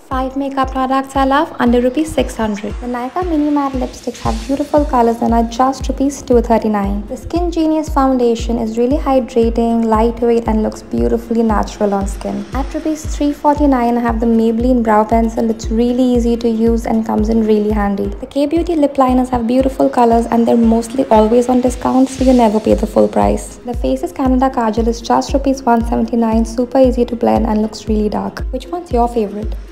5 makeup products I love under rupees 600. The Nykaa Mini Matte lipsticks have beautiful colors and are just rupees 239. The Skin Genius foundation is really hydrating, lightweight and looks beautifully natural on skin. At rupees 349 I have the Maybelline brow pencil. It's really easy to use and comes in really handy. The K-Beauty lip liners have beautiful colors and they're mostly always on discount, so you never pay the full price. The Faces Canada Kajal is just rupees 179, super easy to blend and looks really dark. Which one's your favorite?